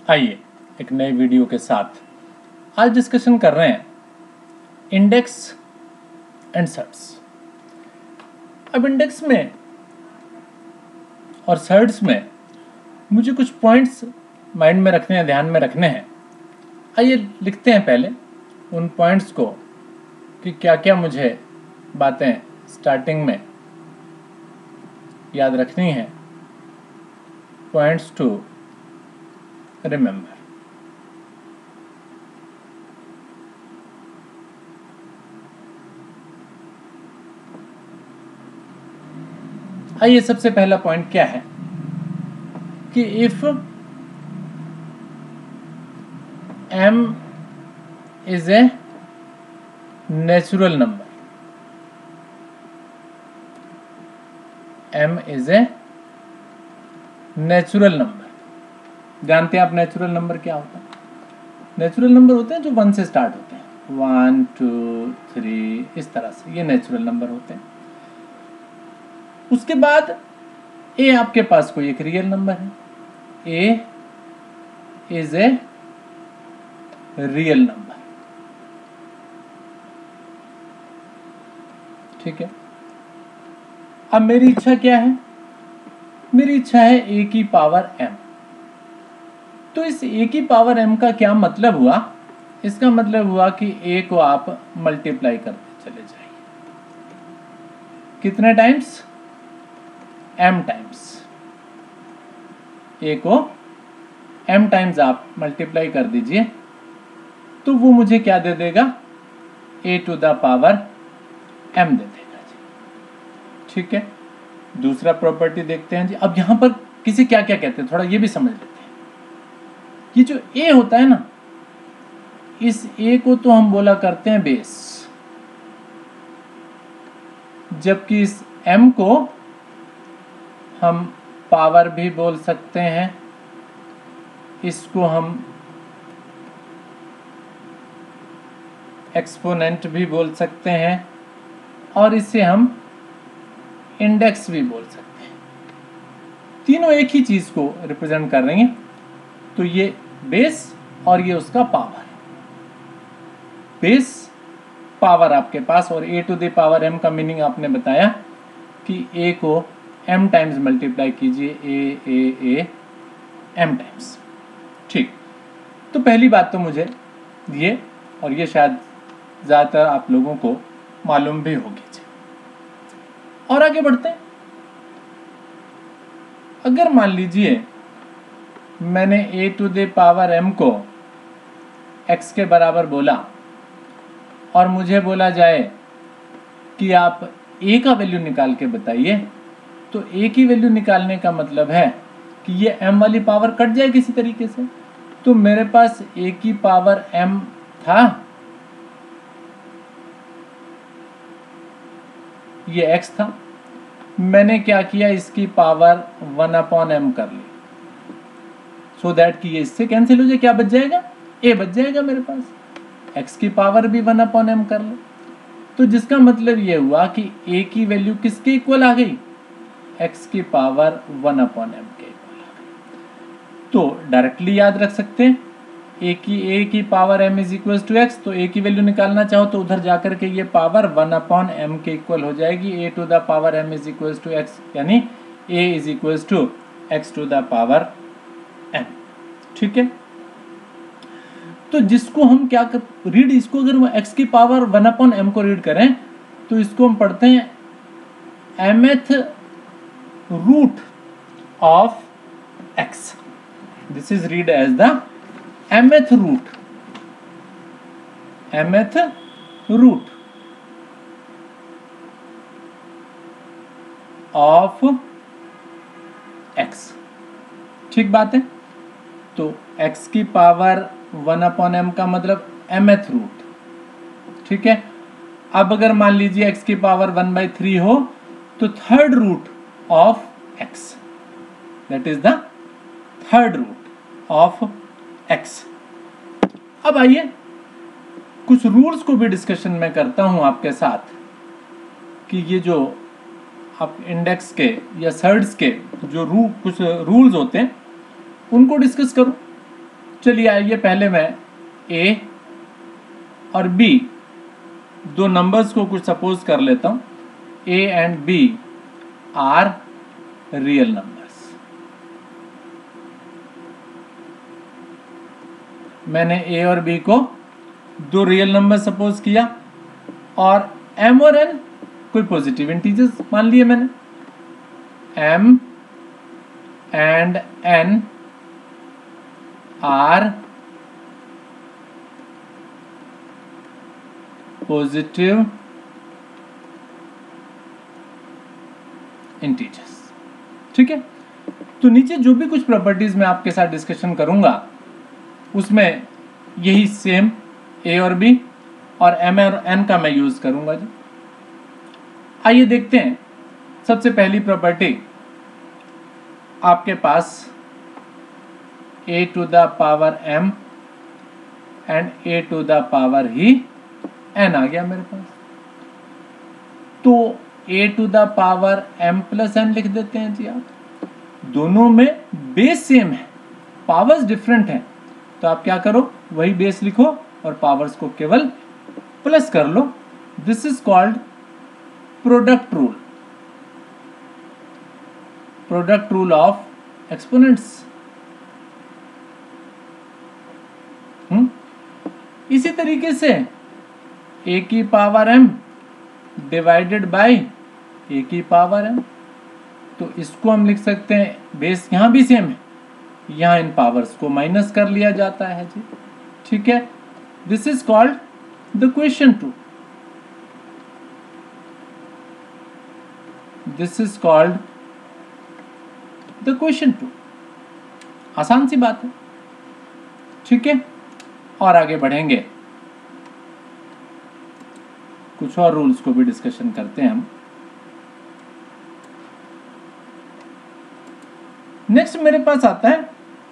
आइए एक नए वीडियो के साथ आज डिस्कशन कर रहे हैं इंडेक्स एंड सर्ट्स। अब इंडेक्स में और सर्ट्स में मुझे कुछ पॉइंट्स माइंड में रखने हैं, ध्यान में रखने हैं। आइए लिखते हैं पहले उन पॉइंट्स को कि क्या क्या मुझे बातें स्टार्टिंग में याद रखनी है। Points to remember. आइए सबसे पहला पॉइंट क्या है कि if m is a natural number, m is a natural number। जानते हैं आप नेचुरल नंबर क्या होता है? नेचुरल नंबर होते हैं जो 1 से स्टार्ट होते हैं, 1 2 3 इस तरह से, ये नेचुरल नंबर होते हैं। उसके बाद a आपके पास कोई एक रियल नंबर है, a is a real number, ठीक है। अब मेरी इच्छा क्या है? मेरी इच्छा है a की पावर m। तो इस a की पावर m का क्या मतलब हुआ? इसका मतलब हुआ कि a को आप मल्टीप्लाई करते चले जाइए। कितने टाइम्स? m times. a को m टाइम्स आप मल्टीप्लाई कर दीजिए तो वो मुझे क्या दे देगा? a to the power m दे देगा जी, ठीक है। दूसरा प्रॉपर्टी देखते हैं जी। अब यहां पर किसे क्या क्या कहते हैं थोड़ा ये भी समझ लेते हैं। ये जो a होता है ना, इस a को तो हम बोला करते हैं बेस, जबकि इस m को हम पावर भी बोल सकते हैं, इसको हम एक्सपोनेंट भी बोल सकते हैं और इसे हम इंडेक्स भी बोल सकते हैं। तीनों एक ही चीज को रिप्रेजेंट कर रही हैं। तो ये बेस और ये उसका पावर। बेस पावर आपके पास, और a to the power m का मीनिंग आपने बताया कि a को m टाइम्स मल्टीप्लाई कीजिए, a m टाइम्स, ठीक। तो पहली बात तो मुझे ये, और ये शायद ज़्यादातर आप लोगों को मालूम भी होगी। और आगे बढ़ते हैं। अगर मान लीजिए मैंने a to the power m को x के बराबर बोला और मुझे बोला जाए कि आप a का वैल्यू निकाल के बताइए, तो a की वैल्यू निकालने का मतलब है कि ये m वाली पावर कट जाए किसी तरीके से। तो मेरे पास a की पावर m था, ये x था, मैंने क्या किया, इसकी पावर 1/m कर ली, सो दैट कि ये इससे कैंसिल हो जाए। क्या बच जाएगा? a बच जाएगा मेरे पास। x की पावर भी 1/m कर लो, तो जिसका मतलब ये हुआ कि a की वैल्यू किसके इक्वल आ गई? x की पावर 1/m के इक्वल आ गई। तो डायरेक्टली याद रख सकते हैं a की power m is equal to x। तो a की वैल्यू निकालना चाहो तो उधर जाकर के ये पावर 1/m के इक्वल हो जाएगी, a to the power m is equal to x, यानी a is equal to x to the power m, ठीक है। तो जिसको हम क्या कर रीड, इसको अगर x की पावर 1/m को रीड करें तो इसको हम पढ़ते हैं mth root of x। This is read as the mth root, mth root of x, ठीक बात है। तो x की पावर 1/m का मतलब mth रूट, ठीक है। अब अगर मान लीजिए x की पावर 1/3 हो तो third root of x, that is the third root of x। अब आइए कुछ रूल्स को भी डिस्कशन में करता हूं आपके साथ कि ये जो आप इंडेक्स के या सर्ट्स के जो कुछ रूल्स होते हैं उनको डिस्कस करो। चलिए आइए पहले मैं a और b दो नंबर्स को कुछ सपोज कर लेता हूं। a and b are real numbers. मैंने a और b को दो रियल नंबर सपोज किया और m और n कोई पॉजिटिव इंटीजर्स मान लिए मैंने। m and n are positive integers. ठीक है, तो नीचे जो भी कुछ प्रॉपर्टीज मैं आपके साथ डिस्कशन करूंगा उसमें यही सेम a और b और m और n का मैं यूज करूंगा जी। आइए देखते हैं। सबसे पहली प्रॉपर्टी, आपके पास a to the power m and a to the power ही n आ गया मेरे पास। तो a to the power m plus n लिख देते हैं जी। आप दोनों में बेस सेम है, पावर्स डिफरेंट हैं, तो आप क्या करो, वही बेस लिखो और पावर्स को केवल प्लस कर लो। This is called product rule, product rule of exponents. इसी तरीके से a की power m divided by a की पावर m, तो इसको हम लिख सकते हैं, बेस यहां भी सेम है, यहां इन पावर्स को माइनस कर लिया जाता है जी। ठीक है, this is called the question two, this is called the question two. आसान सी बात है। ठीक है, और आगे बढ़ेंगे, कुछ और रूल्स को भी डिस्कशन करते हैं हम। नेक्स्ट मेरे पास आता है,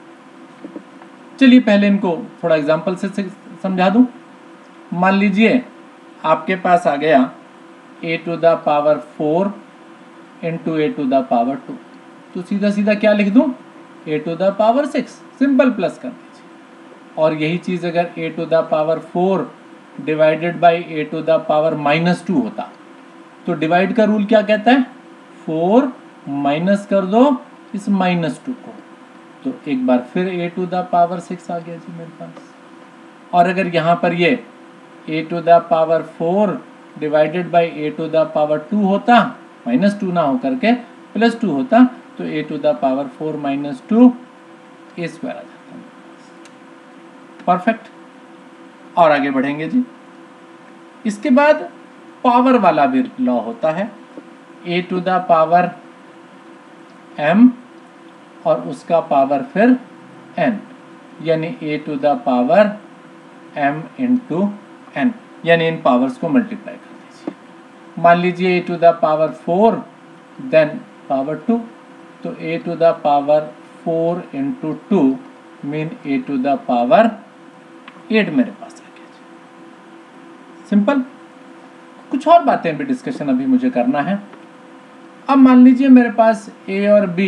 चलिए पहले इनको थोड़ा एग्जांपल से समझा दूं। मान लीजिए आपके पास आ गया a to the power 4 into a to the power 2, तो सीधा सीधा क्या लिख दूं, a to the power 6, simple plus कर दीजिए। और यही चीज अगर a to the power 4 divided by a to the power -2 होता, तो डिवाइड का रूल क्या कहता है, 4 माइनस कर दो इस -2 को, तो एक बार फिर a टू द पावर 6 आ गया जी मेरे पास। और अगर यहाँ पर ये a to the power 4 divided by a to the power 2 होता, -2 ना हो करके +2 होता, तो a to the power 4 -2 a square आ जाता है। परफेक्ट, और आगे बढ़ेंगे जी। इसके बाद पावर वाला भी लॉ होता है, a to the power m और उसका पावर फिर n, यानी a to the power m into n, यानी इन पावर्स को मल्टीप्लाई कर दीजिए। मान लीजिए a to the power 4 then power 2, तो a to the power 4 into 2 mean a to the power 8 मेरे पास आ गया। सिंपल। कुछ और बातें भी डिस्कशन अभी मुझे करना है। अब मान लीजिए मेरे पास a और b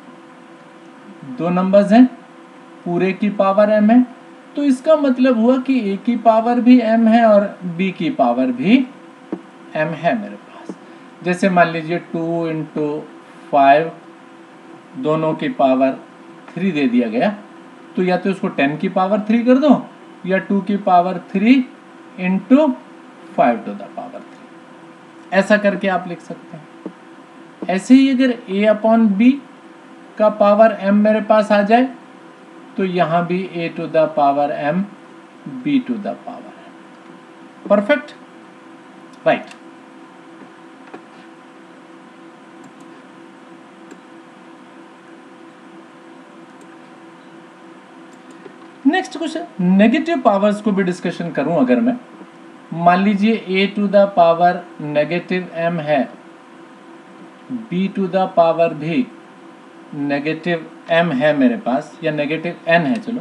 दो नंबर्स हैं, पूरे की पावर m है, तो इसका मतलब हुआ कि a की पावर भी m है और b की पावर भी m है मेरे पास। जैसे मान लीजिए 2 इंटू 5 दोनों की पावर 3 दे दिया गया, तो या तो उसको 10 की पावर 3 कर दो या 2 की power 3 into 5 to the power 3, ऐसा करके आप लिख सकते हैं। ऐसे ही अगर a अपॉन b का पावर m मेरे पास आ जाए, तो यहां भी a to the power m b to the power m। Perfect, right. Next question, negative powers को भी डिस्कशन करूं अगर मैं, मान लीजिए a to the power negative m है, b टू द पावर भी नेगेटिव m है मेरे पास, या नेगेटिव n है, चलो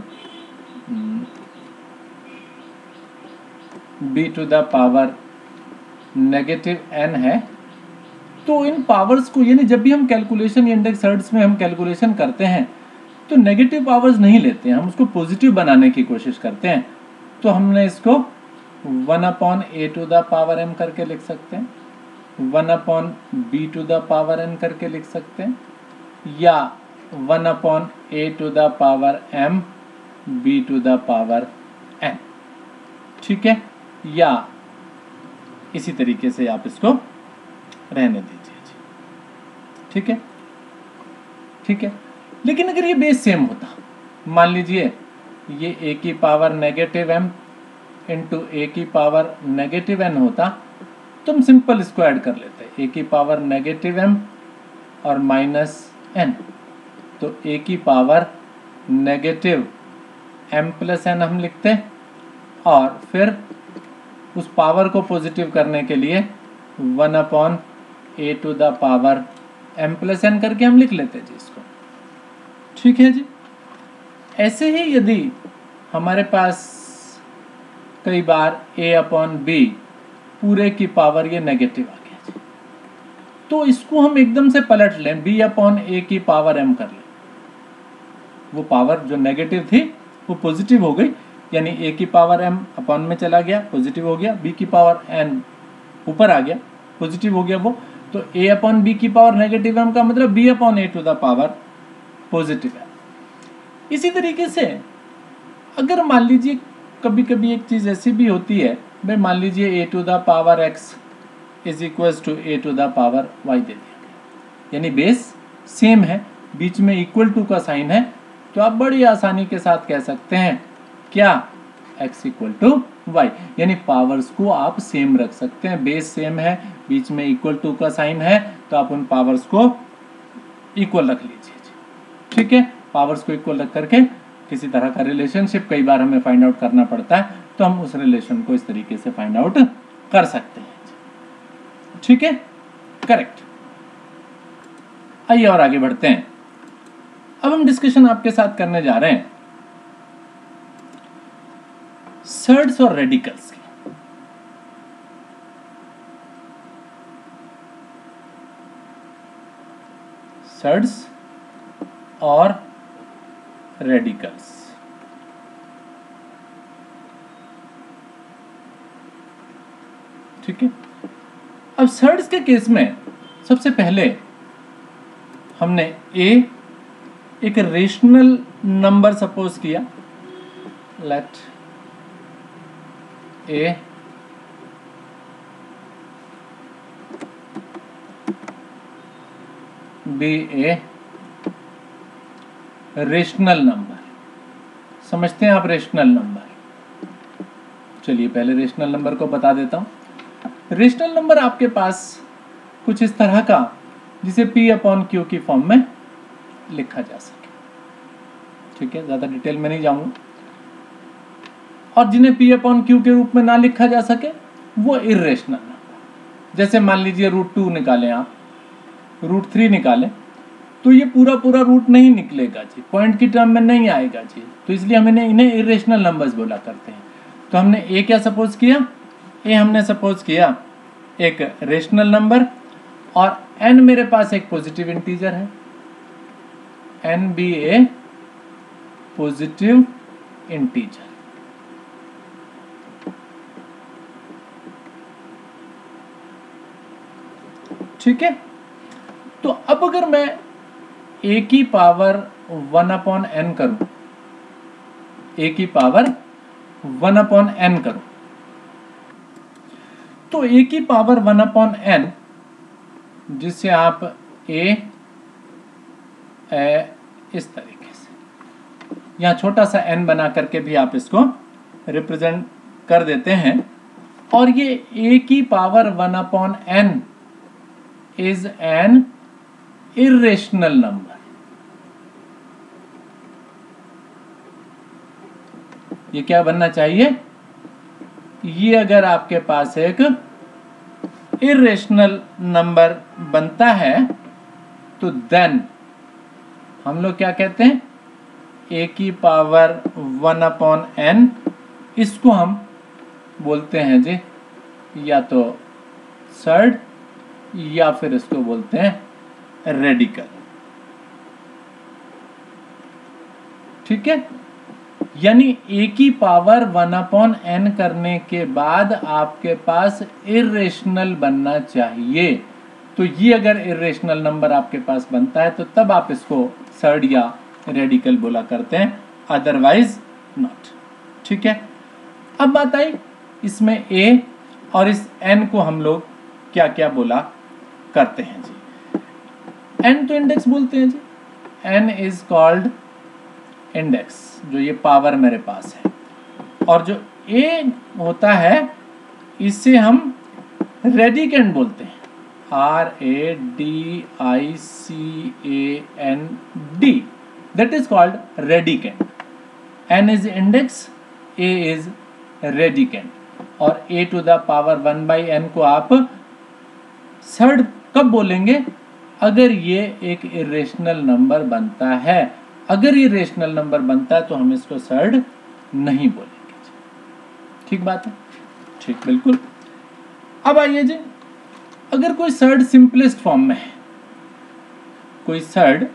b to the power negative n है, तो इन पावर्स को, यानी जब भी हम कैलकुलेशन इंडेक्स हर्ट्ज में हम कैलकुलेशन करते हैं, तो नेगेटिव पावर्स नहीं लेते हैं, हम उसको पॉजिटिव बनाने की कोशिश करते हैं। तो हमने इसको 1/a to the power m करके लिख सकते हैं, 1/b to the power n करके लिख सकते हैं, या 1/a to the power m b to the power n। ठीक है, या इसी तरीके से आप इसको रहने दीजिए जी। ठीक है, ठीक है। लेकिन अगर ये बेस सेम होता, मान लीजिए ये a की power negative m into a की पावर नेगेटिव n होता, तो हम सिंपल इसको ऐड कर लेते, a की पावर नेगेटिव m और माइनस n, तो a की power negative m plus n हम लिखते, और फिर उस पावर को पॉजिटिव करने के लिए 1/a to the power m plus n करके हम लिख लेते जी इसको। ठीक है जी। ऐसे ही यदि हमारे पास कई बार a/b पूरे की पावर ये नेगेटिव आ गया जी, तो इसको हम एकदम से पलट लें, b/a की पावर m कर लें। वो पावर जो नेगेटिव थी वो पॉजिटिव हो गई, यानी a की पावर m अपॉन में चला गया, पॉजिटिव हो गया, b की पावर n ऊपर आ गया, पॉजिटिव हो गया वो। तो a/b की पावर नेगेटिव m का मतलब b/a to the power positive है। इसी तरीके से अगर मान लीजिए कभी कभी एक चीज़ ऐसी भी होती है, भाई मान लीजिए a to the power x is equals to a to the power y दे दिया गया, यानी बेस सेम है, बीच में इक्वल टू का साइन है, तो आप बड़ी आसानी के साथ कह सकते हैं क्या, x इक्वल टू वाई, यानी पावर्स को आप सेम रख सकते हैं, बेस सेम है, बीच में इक्वल टू का साइन है, तो आप उन पावर्स को इक्वल रख लीजिए। ठीक है, पावर्स को इक्वल रख करके किसी तरह का रिलेशनशिप कई बार हमें फाइंड आउट करना पड़ता है, तो हम उस रिलेशन को इस तरीके से फाइंड आउट कर सकते हैं। ठीक है, करेक्ट। आइए और आगे बढ़ते हैं। अब हम डिस्कशन आपके साथ करने जा रहे हैं सर्ड्स और रेडिकल्स की। सर्ड्स और रेडिकल्स। ठीक है, अब सर्ड्स के केस में सबसे पहले हमने a एक रेशनल नंबर सपोज किया, let a be a rational number. समझते हैं आप रेशनल नंबर? चलिए पहले रेशनल नंबर को बता देता हूं। रेशनल नंबर आपके पास कुछ इस तरह का, जिसे p/q की फॉर्म में लिखा जा सके। ठीक है, ज्यादा डिटेल में नहीं जाऊंगा। और जिन्हें p/q के रूप में ना लिखा जा सके वो इर्रेशनल नंबर, जैसे मान लीजिए √2 निकालें आप, √3 निकालें, तो ये पूरा रूट नहीं निकलेगा जी, पॉइंट की टर्म में नहीं आएगा जी, तो इसलिए हम इन्हें इर्रेशनल नंबर्स बोला करते हैं। तो हमने ए क्या सपोज किया, ए हमने सपोज किया एक रेशनल नंबर, और एन मेरे पास एक पॉजिटिव इंटीजर है, n be a positive integer. ठीक है, तो अब अगर मैं a की पावर 1/n करूं, a की पावर 1/n करूं, तो a की पावर 1/n, जिसे आप a इस तरीके से यहां छोटा सा n बना करके भी आप इसको रिप्रेजेंट कर देते हैं, और ये a की power 1/n is an irrational number. ये क्या बनना चाहिए, ये अगर आपके पास एक इर्रेशनल नंबर बनता है तो देन हम लोग क्या कहते हैं, a की पावर 1/n, इसको हम बोलते हैं जी या तो सर्ड या फिर इसको बोलते हैं रेडिकल। ठीक है, यानी a की पावर 1/n करने के बाद आपके पास इर्रेशनल बनना चाहिए। तो ये अगर इर्रेशनल नंबर आपके पास बनता है तो तब आप इसको सर्ड या रेडिकल बोला करते हैं, अदरवाइज नॉट। ठीक है, अब बात आई इसमें a और इस n को हम लोग क्या क्या बोला करते हैं जी। n तो इंडेक्स बोलते हैं जी, n इज कॉल्ड इंडेक्स, जो ये पावर मेरे पास है। और जो a होता है इसे हम रेडिकेंड बोलते हैं, RADICAND, that is called radicand. n is index, a is radicand, और a to the power 1/n को आप सर्ड कब बोलेंगे? अगर ये एक इरेशनल नंबर बनता है। अगर ये रेशनल नंबर बनता है तो हम इसको सर्ड नहीं बोलेंगे। ठीक बात है, ठीक, बिल्कुल। अब आइए जी, अगर कोई सर्ड सिंपलेस्ट फॉर्म में है, कोई सर्ड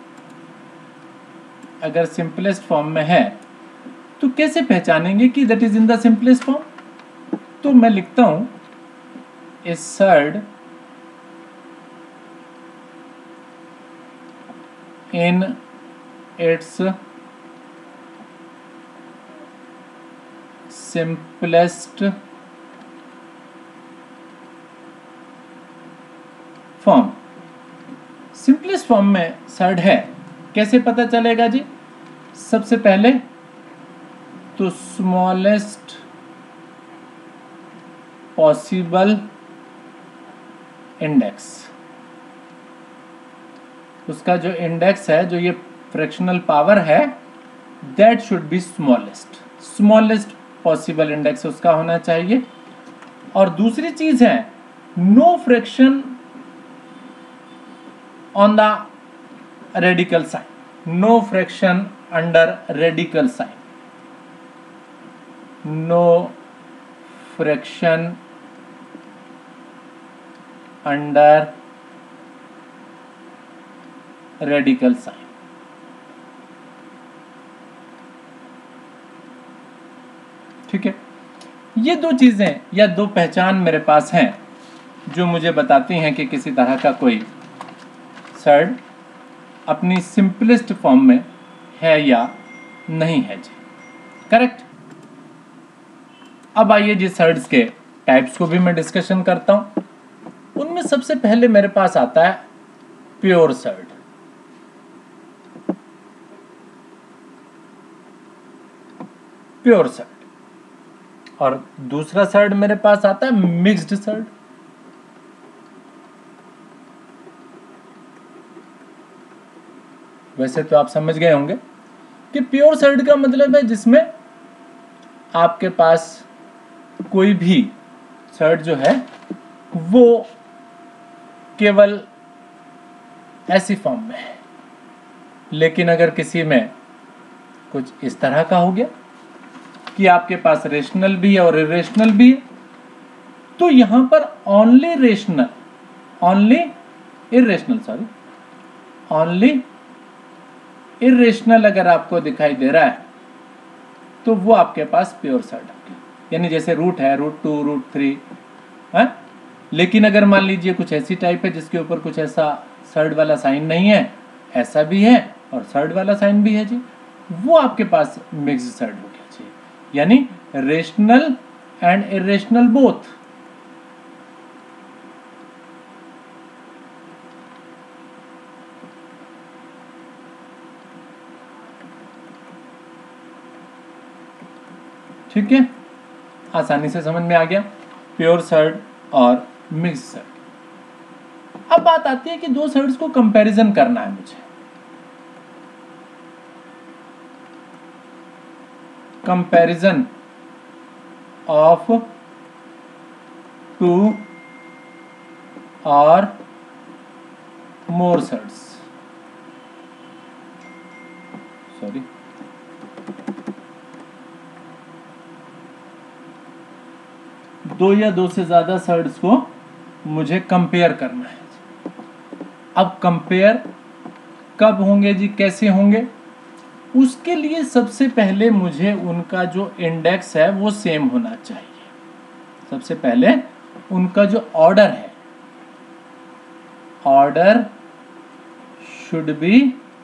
अगर सिंपलेस्ट फॉर्म में है तो कैसे पहचानेंगे कि that is in the simplest form? तो मैं लिखता हूं a surd in its simplest form. Simplest form में सर्ड है, कैसे पता चलेगा जी? सबसे पहले तो स्मॉलेस्ट पॉसिबल इंडेक्स, उसका जो इंडेक्स है, जो ये फ्रैक्शनल पावर है, that should be smallest possible index उसका होना चाहिए। और दूसरी चीज है no fraction on the radical sign, no fraction under radical sign, no fraction under radical sign. ठीक है, ये दो चीजें या दो पहचान मेरे पास हैं जो मुझे बताती हैं कि किसी तरह का कोई सर्ड अपनी सिंपलेस्ट फॉर्म में है या नहीं है जी। करेक्ट। अब आइए जी, सर्ड्स के टाइप्स को भी मैं डिस्कशन करता हूं। उनमें सबसे पहले मेरे पास आता है प्योर सर्ड। Pure surd. और दूसरा सर्ड मेरे पास आता है मिक्स्ड सर्ड। वैसे तो आप समझ गए होंगे कि प्योर सर्ड का मतलब है जिसमें आपके पास कोई भी सर्ड जो है वो केवल ऐसी फॉर्म में है, लेकिन अगर किसी में कुछ इस तरह का हो गया कि आपके पास रेशनल भी है और इरेशनल भी है, तो यहां पर ओनली इरेशनल अगर आपको दिखाई दे रहा है तो वो आपके पास प्योर सर्ड है। यानी जैसे रूट है, √2, √3 है। लेकिन अगर मान लीजिए कुछ ऐसी टाइप है जिसके ऊपर कुछ ऐसा सर्ड वाला साइन नहीं है, ऐसा भी है और सर्ड वाला साइन भी है जी, वो आपके पास मिक्स्ड सर्ड हो गया जी। यानी रेशनल एंड इरेशनल बोथ। ठीक है, आसानी से समझ में आ गया प्योर सर्ड और मिक्स्ड सर्ड। अब बात आती है कि दो सर्ड्स को कंपैरिजन करना है मुझे। कंपैरिजन ऑफ टू और मोर सर्ड्स, सॉरी, दो या दो से ज्यादा सर्ड्स को मुझे कंपेयर करना है। अब कंपेयर कब होंगे जी, कैसे होंगे? उसके लिए सबसे पहले मुझे उनका जो इंडेक्स है वो सेम होना चाहिए। सबसे पहले उनका जो ऑर्डर है, ऑर्डर शुड बी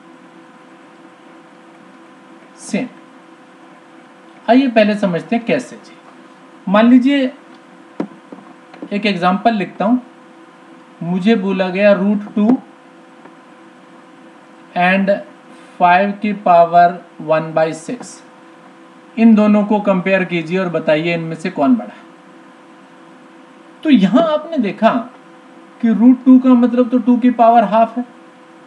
सेम। आइए पहले समझते हैं कैसे जी। मान लीजिए एक एग्जांपल लिखता हूं। मुझे बोला गया √2 एंड 5 की पावर 1/6, इन दोनों को कंपेयर कीजिए और बताइए इनमें से कौन बड़ा है। तो यहां आपने देखा कि √2 का मतलब तो 2 की पावर हाफ है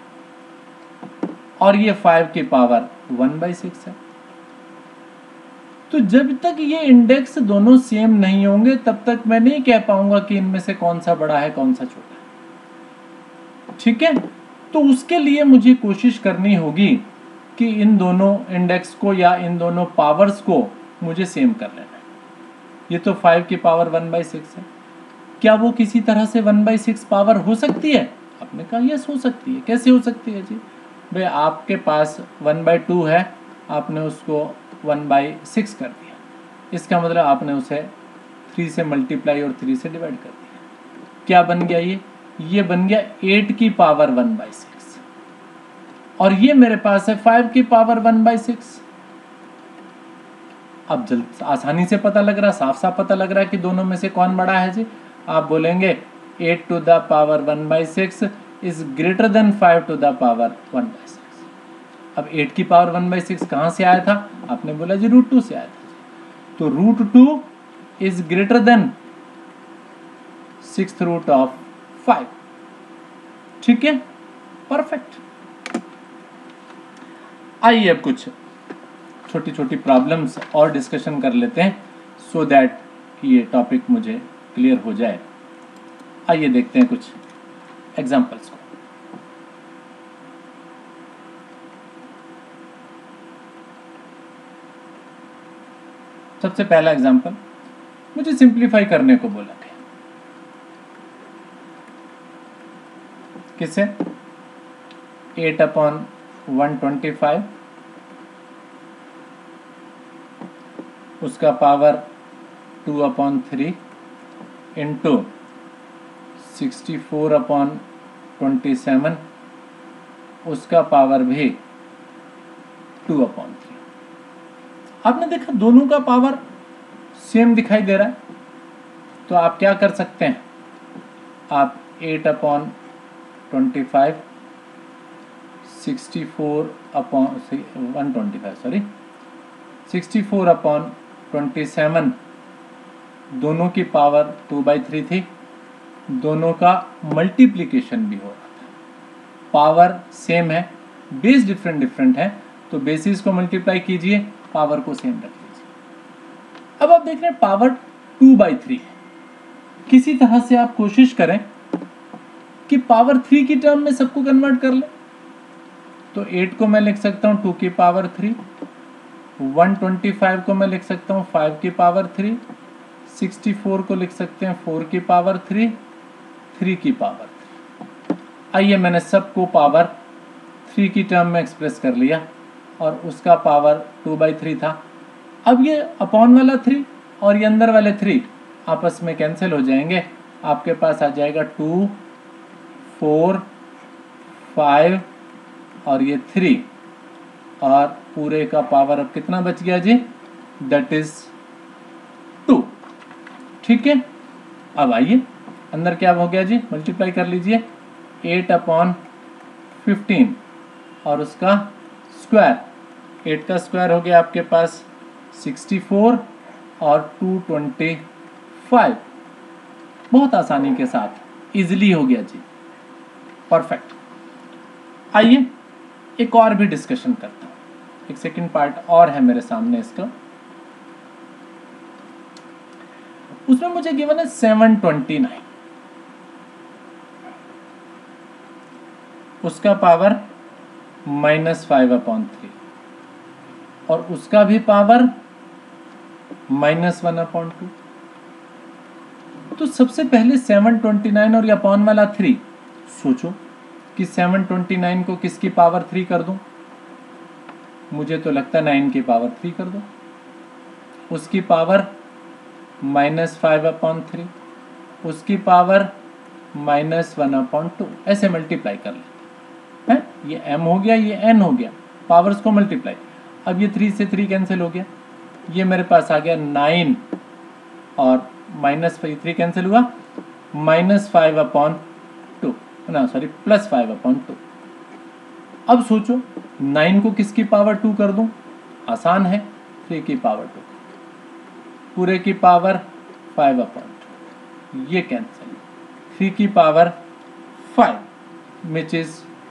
और ये 5 की पावर 1/6 है। तो जब तक ये इंडेक्स दोनों सेम नहीं होंगे तब तक मैं नहीं कह पाऊंगा कि इनमें से कौन सा बड़ा है कौन सा छोटा है। ठीक है, तो उसके लिए मुझे कोशिश करनी होगी कि इन दोनों इंडेक्स को या इन दोनों पावर्स को मुझे सेम कर लेना है। ये तो 5 की पावर 1/6 है, क्या वो किसी तरह से 1/6 पावर हो सकती है? आपने कहा यस हो सकती है। कैसे हो सकती है जी? भाई आपके पास 1/2 है, आपने उसको 1/6 कर दिया, इसका मतलब आपने उसे 3 से मल्टीप्लाई और 3 से डिवाइड कर दिया। क्या बन गया ये बन गया 8 की पावर 1/6 और ये मेरे पास है 5 की पावर 1/6। अब जल्द आसानी से पता लग रहा, साफ साफ पता लग रहा है कि दोनों में से कौन बड़ा है जी। आप बोलेंगे 8 to the power 1/6 is greater than 5 to the power 1/6। अब 8 की पावर 1/6 कहां से आया था? आपने बोला जी √2 से आया था। तो √2 is greater than 6th root of 5। ठीक है, परफेक्ट। आइए अब कुछ छोटी छोटी प्रॉब्लम्स और डिस्कशन कर लेते हैं सो दैट ये टॉपिक मुझे क्लियर हो जाए। आइए देखते हैं कुछ एग्जांपल्स को। सबसे पहला एग्जांपल, मुझे सिंप्लीफाई करने को बोला गया। किसे? 8/125 उसका पावर 2/3 इंटू 64/27 उसका पावर भी 2/3। आपने देखा दोनों का पावर सेम दिखाई दे रहा है, तो आप क्या कर सकते हैं? आप 8/125 64/27 दोनों की पावर 2/3 थी, दोनों का मल्टीप्लिकेशन भी हो रहा था। पावर सेम है, बेस डिफरेंट डिफरेंट है, तो बेसिस को मल्टीप्लाई कीजिए, पावर को सेम रख लीजिए। अब आप देख रहे हैं पावर 2/3 है। किसी तरह से आप कोशिश करें कि पावर 3 की टर्म में सबको कन्वर्ट कर ले। तो 8 को मैं लिख सकता हूं 2 की पावर 3, 125 को मैं लिख सकता हूं 5 की पावर 3, 64 को लिख सकते हैं 4 की पावर 3, 3 की पावर 3। आइए मैंने सबको पावर 3 की टर्म में एक्सप्रेस कर लिया और उसका पावर 2/3 था। अब ये अपॉन वाला 3 और ये अंदर वाले 3 आपस में कैंसिल हो जाएंगे। आपके पास आ जाएगा 2, 4, 5 और ये 3 और पूरे का पावर अब कितना बच गया जी? That is 2। ठीक है, अब आइए अंदर क्या हो गया जी? मल्टीप्लाई कर लीजिए 8/15 और उसका स्क्वायर। 8 का स्क्वायर हो गया आपके पास 64 और 225। बहुत आसानी के साथ इजीली हो गया जी, परफेक्ट। आइए एक और भी डिस्कशन करता हूं। एक सेकंड पार्ट और है मेरे सामने इसका। उसमें मुझे गिवन है 729, उसका पावर -5/3 और उसका भी पावर -1/2। तो सबसे पहले 729 और अपॉन वाला 3 सोचो कि 729 को किसकी पावर 3 कर दूं? मुझे तो लगता है 9 की पावर 3 कर दो, उसकी पावर -5/3, उसकी पावर -1/2, ऐसे मल्टीप्लाई कर लेते हैं। ये m हो गया, ये n हो गया, पावर्स को मल्टीप्लाई। अब ये 3 से 3 कैंसिल हो गया, ये मेरे पास आ गया 9 और -3 कैंसिल हुआ, -5/2 ना, सॉरी +5/2। अब सोचो 9 को किसकी पावर 2 कर दूं? आसान है, 3 की पावर 2, पूरे की पावर 5/2, ये कैंसिल, 3 की पावर 5 विच इज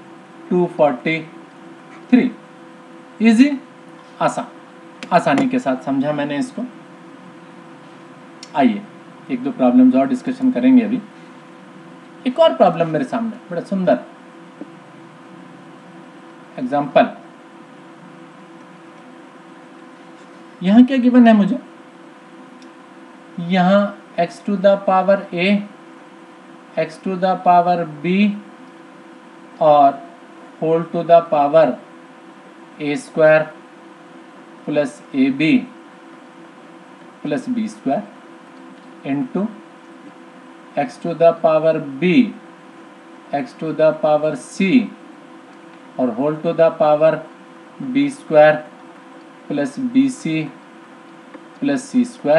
243। इजी, आसानी के साथ समझा मैंने इसको। आइए एक दो प्रॉब्लम्स और डिस्कशन करेंगे। अभी एक और प्रॉब्लम मेरे सामने, बड़ा सुंदर एग्जाम्पल। यहां क्या गिवन है मुझे? यहां x to the power a, x to the power b और whole to the power a² plus ab plus b² into x to the power b, x to the power c और whole to the power b² plus bc plus c²।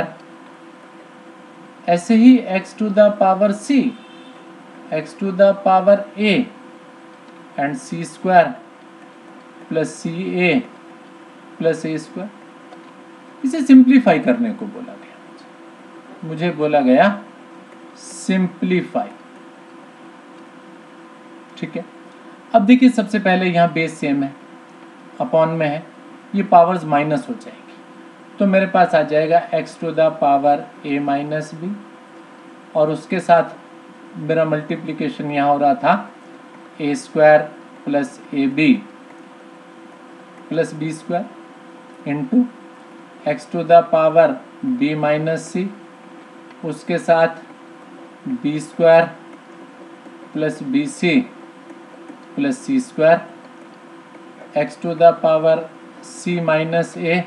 ऐसे ही x to the power c, x to the power a and c² plus ca plus a²। इसे simplify करने को बोला गया, मुझे बोला गया सिंप्लीफाई। ठीक है, अब देखिए सबसे पहले यहाँ बेस सेम है, अपॉन में है, ये पावर्स माइनस हो जाएगी, तो मेरे पास आ जाएगा x to the power a minus b और उसके साथ मेरा मल्टीप्लिकेशन यहाँ हो रहा था a² plus ab plus b² into x to the power b minus c, उसके साथ b² plus bc plus c², x to the power c minus a,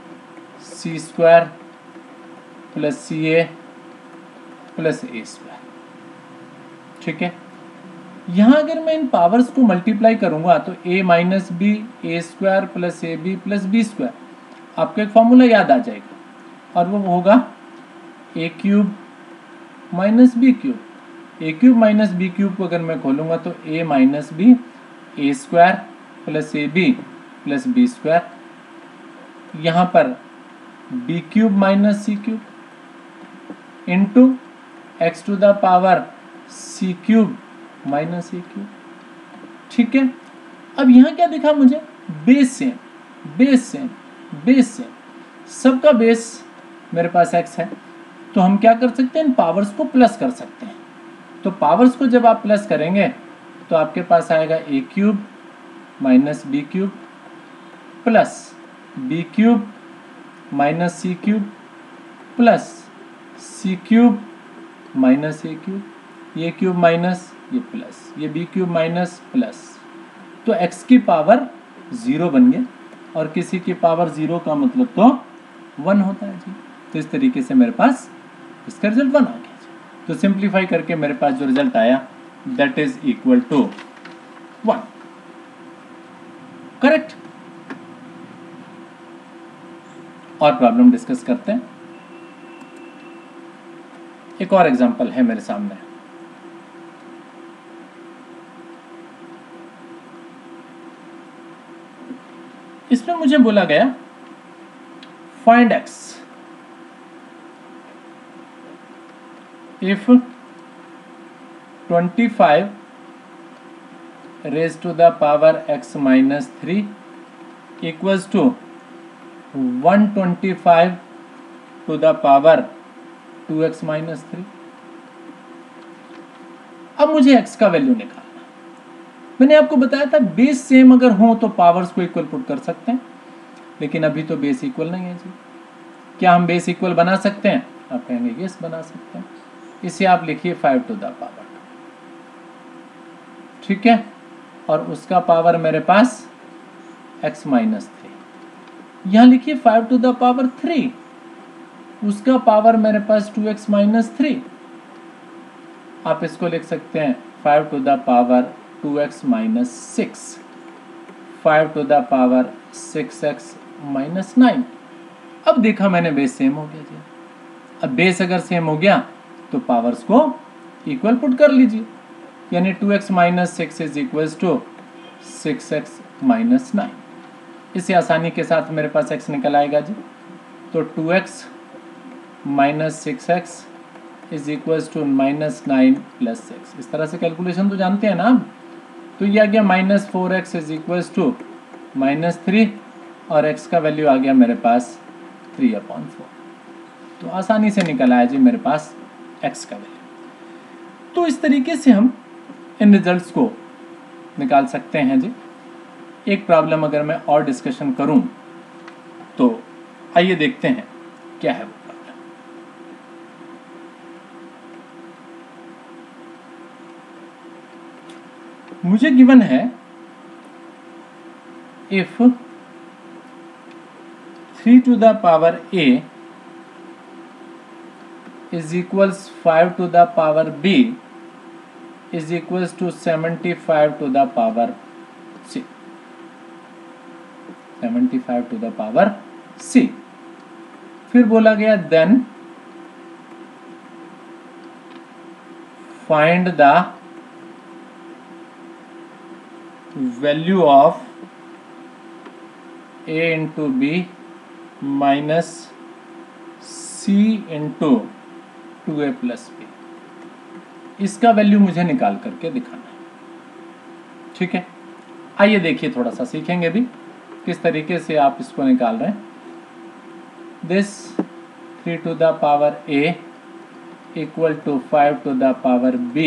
c² plus ca plus a²। ठीक है, यहाँ अगर मैं इन पावर्स को multiply करूंगा तो a minus b, a² plus ab plus b², आपको एक फॉर्मूला याद आ जाएगा और वो होगा a³ minus b³। a³ minus b³ को अगर मैं खोलूंगा तो a minus b, a² plus ab plus b², यहाँ पर b³ minus c³ into x to the power c³ minus a³। ठीक है, अब यहाँ क्या दिखा मुझे? Base same, base same, base same, सबका बेस मेरे पास x है, तो हम क्या कर सकते हैं? इन पावर्स को प्लस कर सकते हैं। तो पावर्स को जब आप प्लस करेंगे तो आपके पास आएगा a³ minus b³ plus b³ minus c³ plus c³ minus a³, ये क्यूब माइनस ये प्लस, ये b³ माइनस प्लस, तो x की पावर 0 बन गया और किसी की पावर 0 का मतलब तो 1 होता है जी। तो इस तरीके से मेरे पास इसका रिजल्ट 1 आ गया जी। तो सिंप्लीफाई करके मेरे पास जो रिजल्ट आया that is equal to 1। Correct. और प्रॉब्लम डिस्कस करते हैं। एक और एग्जांपल है मेरे सामने। इसमें मुझे बोला गया find x if 25 raised to the power x minus 3 equals to 125 to the power 2x minus 3। अब मुझे x का वैल्यू निकालना। मैंने आपको बताया था बेस सेम अगर हो तो पावर्स को इक्वल पुट कर सकते हैं, लेकिन अभी तो बेस इक्वल नहीं है जी। क्या हम बेस इक्वल बना सकते हैं? आप कहेंगे यस बना सकते हैं। इसे आप लिखिए 5 टू द पावर 2, ठीक है, और उसका पावर मेरे पास x माइनस 3। यहाँ लिखिए 5 टू द पावर 3, उसका पावर मेरे पास 2x माइनस 3। आप इसको लिख सकते हैं 5 to the power 2x minus 6, 5 to the power 6x minus 9। अब देखा मैंने बेस सेम हो गया जी। अब बेस अगर सेम हो गया तो पावर्स को इक्वल पुट कर लीजिए, यानी 2x minus 6 is equal to 6x minus 9। इसे आसानी के साथ मेरे पास x निकल आएगा जी। तो 2x minus 6x is equal to minus 9 plus 6। इस तरह से कैलकुलेशन तो जानते हैं ना आप। तो ये आ गया minus 4x is equal to minus 3 और x का वैल्यू आ गया मेरे पास 3/4। तो आसानी से निकल आया जी मेरे पास x का वैल्यू। तो इस तरीके से हम इन रिजल्ट्स को निकाल सकते हैं जी। एक प्रॉब्लम अगर मैं और डिस्कशन करूं तो आइए देखते हैं क्या है वो प्रॉब्लम। मुझे गिवन है if 3 to the power a is equals 5 to the power b is equals to 75 to the power c, 75 to the power c। फिर बोला गया then find the value of a into b minus c into 2a plus b। इसका value मुझे निकाल करके दिखाना है, ठीक है। आइए देखिए, थोड़ा सा सीखेंगे भी किस तरीके से आप इसको निकाल रहे हैं। This 3 to the power a equal to 5 to the power b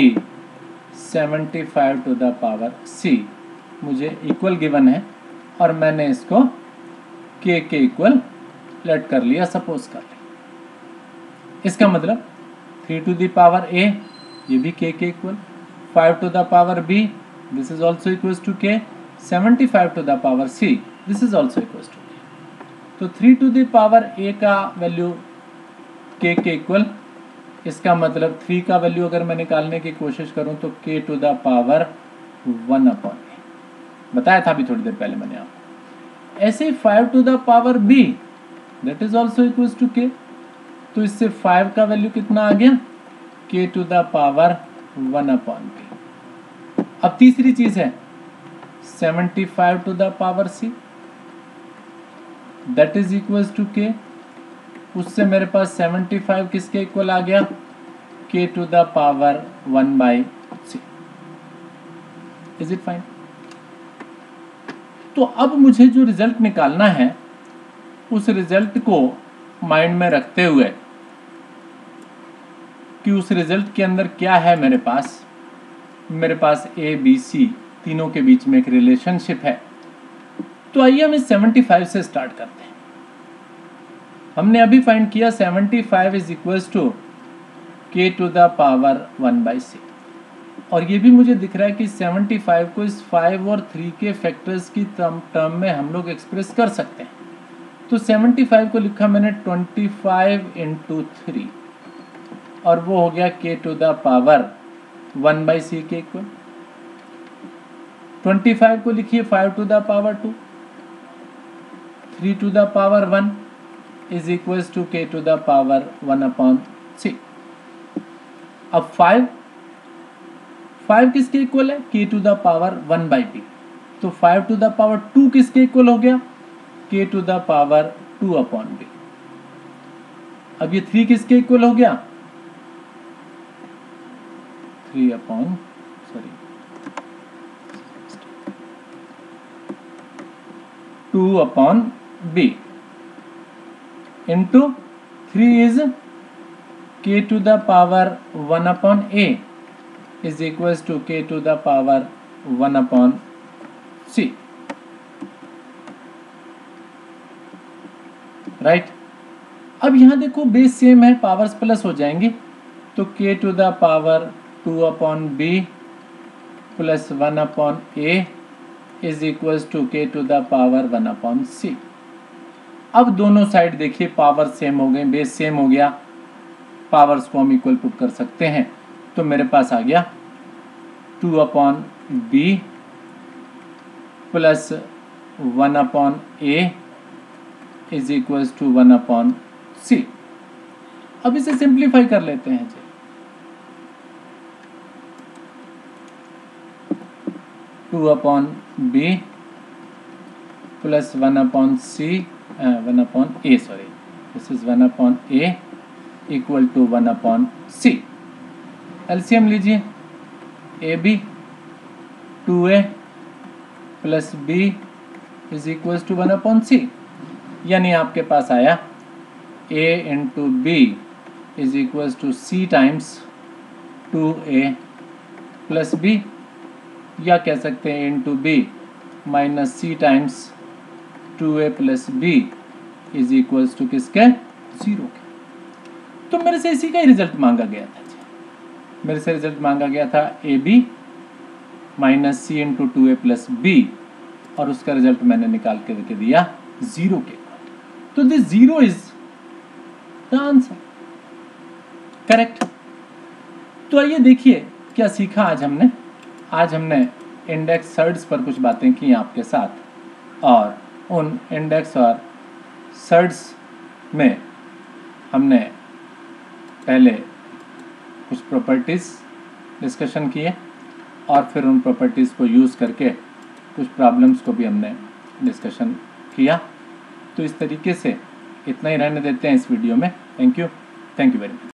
75 to the power c मुझे इक्वल गिवन है और मैंने इसको k के इक्वल लेट कर लिया, सपोज कर लिया। इसका मतलब 3 टू द पावर a ये भी k के equal, 5 to the power b this is also equal to k, 75 to the power c this is also equal to k। तो 3 टू द पावर a का value k के equal, इसका मतलब 3 का value अगर मैं निकालने की कोशिश करूं तो k to the power 1/a बताया था अभी थोड़ी देर पहले मैंने आपको। ऐसे 5 to the power b that is also equal to k। तो इससे 5 का वैल्यू कितना आ गया, k to the power 1/b। अब तीसरी चीज है 75 to the power c that is equal to k। उससे मेरे पास 75 किसके इक्वल आ गया, k to the power 1/c। Is it fine. तो अब मुझे जो रिजल्ट निकालना है उस रिजल्ट को माइंड में रखते हुए कि उस रिजल्ट के अंदर क्या है, मेरे पास a b c तीनों के बीच में एक रिलेशनशिप है। तो आइए हम इस 75 से स्टार्ट करते हैं। हमने अभी फाइंड किया 75 is equal to k to the power 1/c और ये भी मुझे दिख रहा है कि 75 को इस 5 और 3 के फैक्टर्स की टर्म में हम लोग एक्सप्रेस कर सकते हैं। तो 75 को लिखा मैंने 25 इंटू 3 और वो हो गया k to the power 1/c के इक्वल। 25 को लिखिए 5 to the power 2, 3 to the power 1 is equal to k to the power 1/c। अब 5 किसके इक्वल है, k to the power 1/b। तो 5 टू द पावर 2 किसके इक्वल हो गया, k to the power 2/b। अब ये 3 किसके इक्वल हो गया, 2/b into 3 is k to the power 1/a is equals to k to the power 1/c, right. अब यहां देखो बेस सेम है, पावर्स प्लस हो जाएंगे तो k to the power 2/b plus 1/a is equals to k to the power 1/c। अब दोनों side देखिए पावर सेम हो गए, बेस सेम हो गया, पावर्स को हम इक्वल पुट कर सकते हैं। तो मेरे पास आ गया 2/b plus 1/a is equals to 1/c। अब इसे सिंप्लीफाई कर लेते हैं जी। 2/b plus 1/a, sorry this is 1/a equal to 1/c। LCM लीजिए, a b 2a plus b is equal to 1/c, यानी आपके पास आया a into b is equal to c times 2a plus b, या कह सकते हैं into b minus c times 2a plus b is equal to किसके, 0 के। तो मेरे से इसी का ही रिजल्ट मांगा गया था जी। मेरे से रिजल्ट मांगा गया था a b minus c into 2a plus b, और उसका रिजल्ट मैंने निकाल के रख दिया 0 के। तो this 0 is the answer, correct. तो आइए देखिए क्या सीखा आज हमने। आज हमने इंडेक्स सर्ड्स पर कुछ बातें की आपके साथ, और उन इंडेक्स और सर्ड्स में हमने पहले कुछ प्रॉपर्टीज़ डिस्कशन किए, और फिर उन प्रॉपर्टीज़ को यूज़ करके कुछ प्रॉब्लम्स को भी हमने डिस्कशन किया। तो इस तरीके से इतना ही रहने देते हैं इस वीडियो में। Thank you very much.